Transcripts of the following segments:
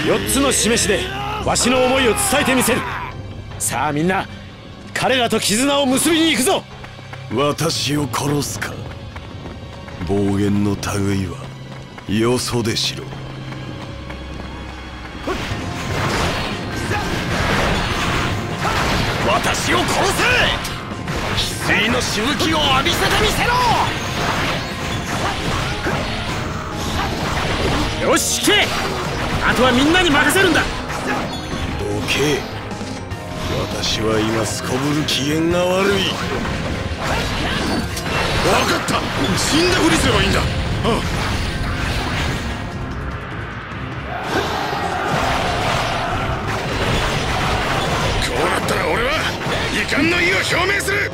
4つの示しでわしの思いを伝えてみせる。さあみんな、彼らと絆を結びに行くぞ。 私を殺すか。暴言の類はよそでしろ。私を殺せ。翡翠のしぶきを浴びせてみせろ。 よし、行け。あとはみんなに任せるんだ。 どけ。私は今すこぶる機嫌が悪い。分かった。死んだふりすればいいんだ。こうなったら俺は遺憾の意を表明する。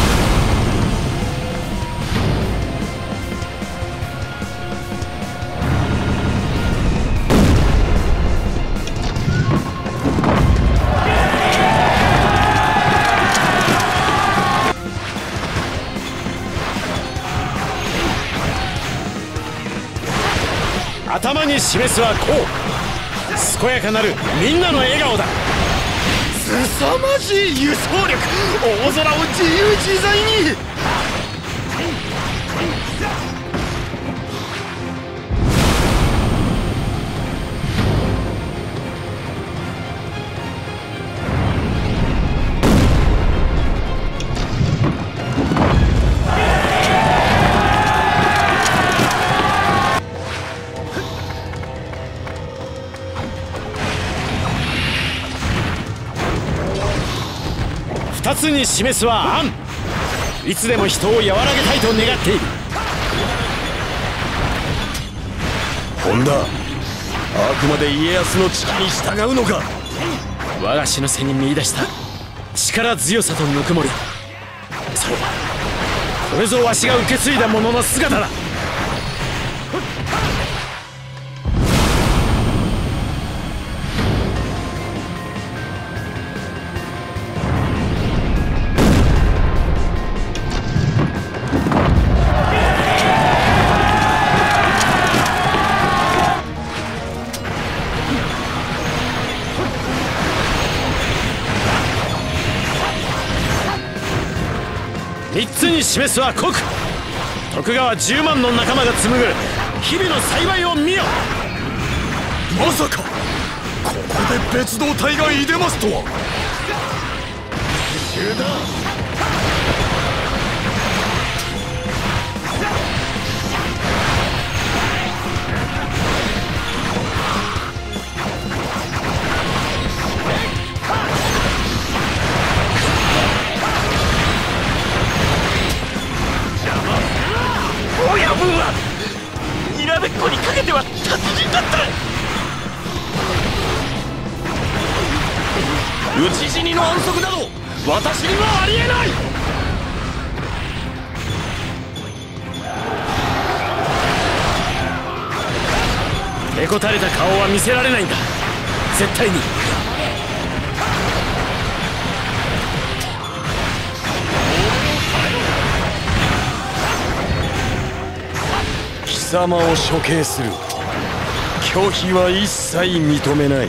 頭に示すはこう。健やかなるみんなの笑顔だ。 凄まじい輸送力。大空を自由自在に。 2つに示すは暗。いつでも人を和らげたいと願っている。 本田、あくまで家康の指揮に従うのか。 我が師の背に見出した力強さとぬくもり、そう、これぞわしが受け継いだ者の姿だ。3つに示すは国。徳川10万の仲間が紡ぐ日々の幸いを見よ。 まさかここで別動隊がいでますとは。奇襲だ。 親分はにらめっこにかけては達人だった。 討ち死にの安息など私にはありえない。 へこたれた顔は見せられないんだ、絶対に。 貴様を処刑する。拒否は一切認めない。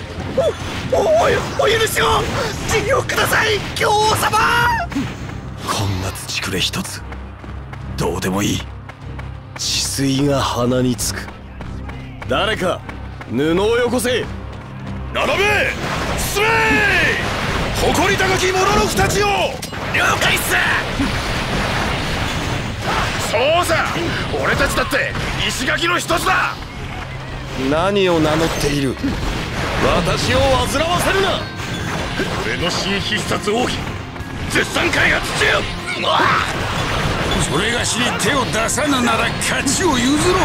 お許しを。授業ください、教皇様。 こんな土くれ一つどうでもいい。治水が鼻につく。誰か布をよこせ。並べ進め。誇り高き者の二ちを。 了解っす。 そうさ、俺たちだって石垣の一つだ。何を名乗っている。私を煩わせるな。俺の新必殺奥義絶賛開発中。 それがしに手を出さぬなら勝ちを譲ろう。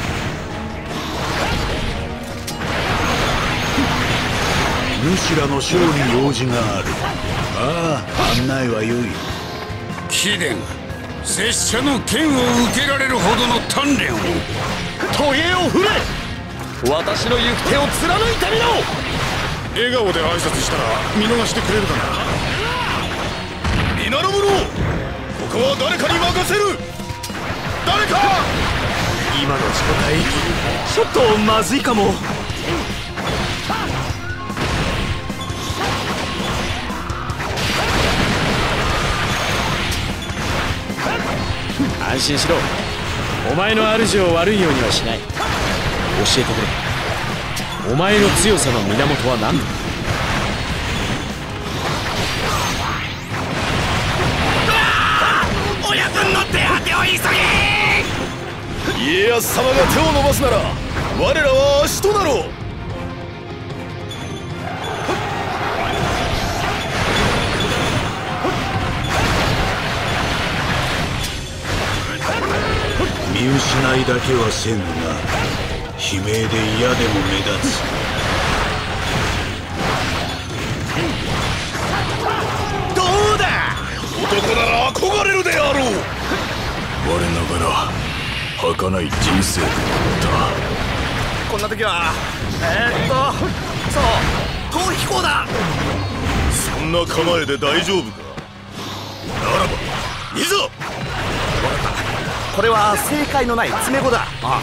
主らの将に用事がある。ああ、案内はよい。 貴殿、拙者の剣を受けられるほどの鍛錬を。 トゲを振れ。私の行く手を貫いてみろ。笑顔で挨拶したら見逃してくれるかな。皆の者、ここは誰かに任せる。誰か。 今の状態ちょっとまずいかも。 安心しろ。お前の主を悪いようにはしない。教えてくれ、お前の強さの源は何だ。 親分の手当てを急げ。家康様が手を伸ばすなら我らは足となろう。 見失いだけはせぬな。悲鳴で嫌でも目立つ。 どうだ、男なら憧れるであろう。 我ながら儚い人生であっこんな時はそう逃避行だ。そんな構えで大丈夫か。ならばいざ。 これは正解のない詰め子だ。ああ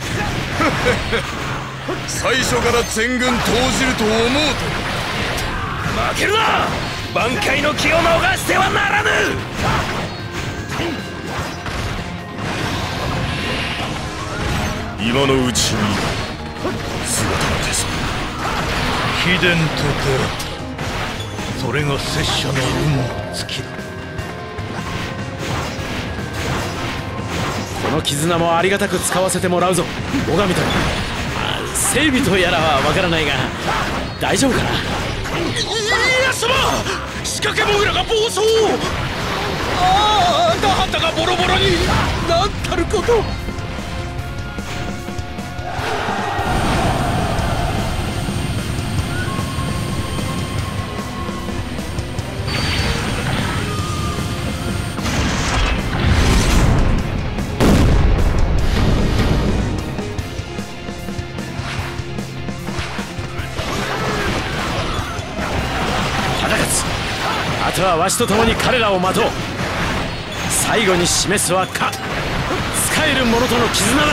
最初から全軍投じると思うと。負けるな。挽回の気を逃してはならぬ。今のうちに姿を消そう。 秘伝と出会った。それが拙者の運の尽きだ。 この絆もありがたく使わせてもらうぞ、最上と。整備とやらはわからないが大丈夫かな。 家康様、仕掛けモグラが暴走。ああ、田畑がボロボロに。なんたること。 あとはわしと共に彼らを待とう。最後に示すはか使える者との絆だ。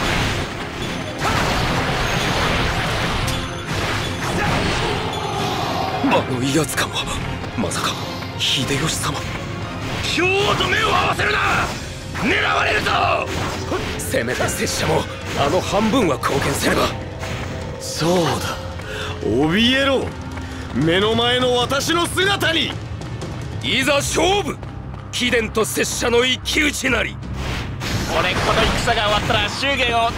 あの威圧感はまさか秀吉様。兵王と目を合わせるな。狙われるぞ。せめて拙者もあの半分は貢献すれば。そうだ、怯えろ。目の前の私の姿に。いざ勝負。貴殿と拙者の一騎打ちなり。 この戦が終わったら祝言を。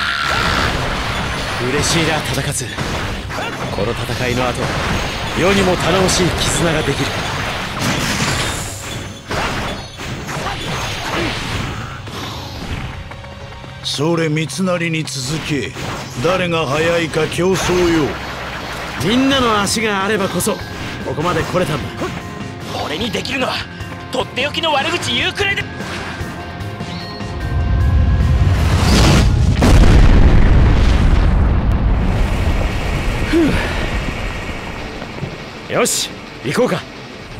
嬉しいな忠勝。この戦いの後、世にも頼もしい絆ができる。 それ三成に続け。誰が早いか競争よ。 みんなの足があればこそここまで来れたんだ。 俺にできるのはとっておきの悪口言うくらいで。 よし、行こうか。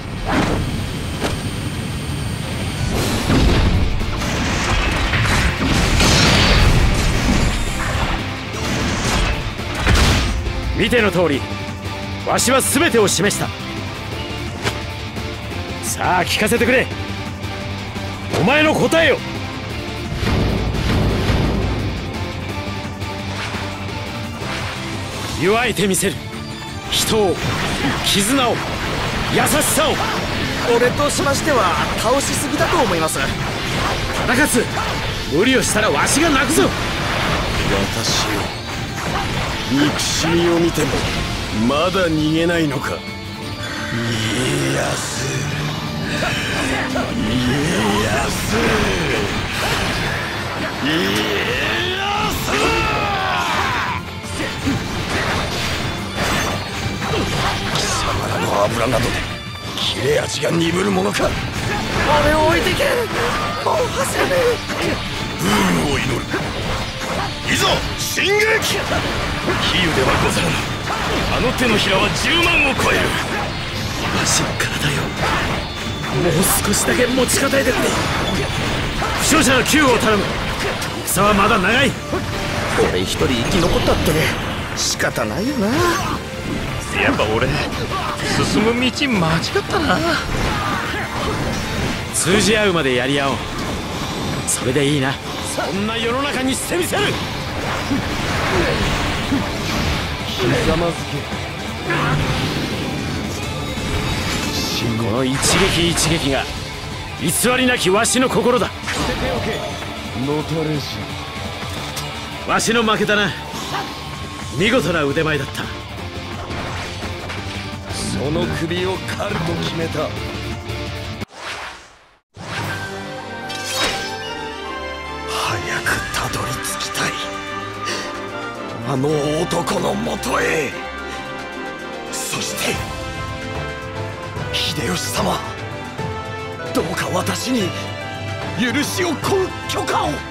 見ての通り、わしは全てを示した。さあ聞かせてくれ、お前の答えを。湯あえてみせる。人を、絆を、優しさを。 俺としましては倒しすぎだと思います。 忠勝、無理をしたらわしが泣くぞ。 私を憎しみを見てもまだ逃げないのか。家康、貴様らの油などで切れ味が鈍るものか。 俺を置いてけ。もう走れねブームを祈る。いざ進撃。比喩ではござらぬ。あの手のひらは10万を超える。 わしの体よ、もう少しだけ持ちこたえてくれ。負傷者の救護を頼む。戦はまだ長い。 俺一人生き残ったって仕方ないよな。 やっぱ俺進む道間違ったな。 通じ合うまでやり合おう。 それでいいな。 そんな世の中にしてみせる。 ひざまずこの一撃一撃が偽りなきわしの心だ。 けのたれしわしの負けだな。見事な腕前だった。 その首を狩ると決めた。早くたどり着きたい、あの男のもとへ。そして秀吉様、どうか私に許しを請う許可を。